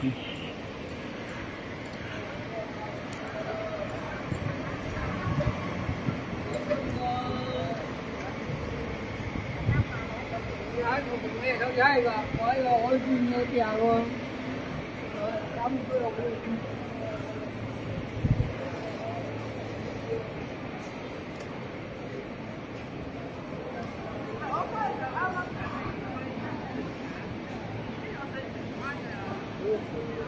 cái là gọi là ôi như chào luôn. Đóng cái đầu đi.